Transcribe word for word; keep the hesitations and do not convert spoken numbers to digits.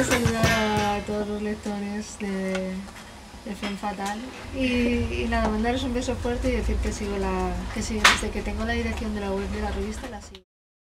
quería saludar a todos los lectores de, de Femme Fatal y, y nada, mandaros un beso fuerte y decir que sigo la, que sigo, desde que tengo la dirección de la web de la revista la sigo.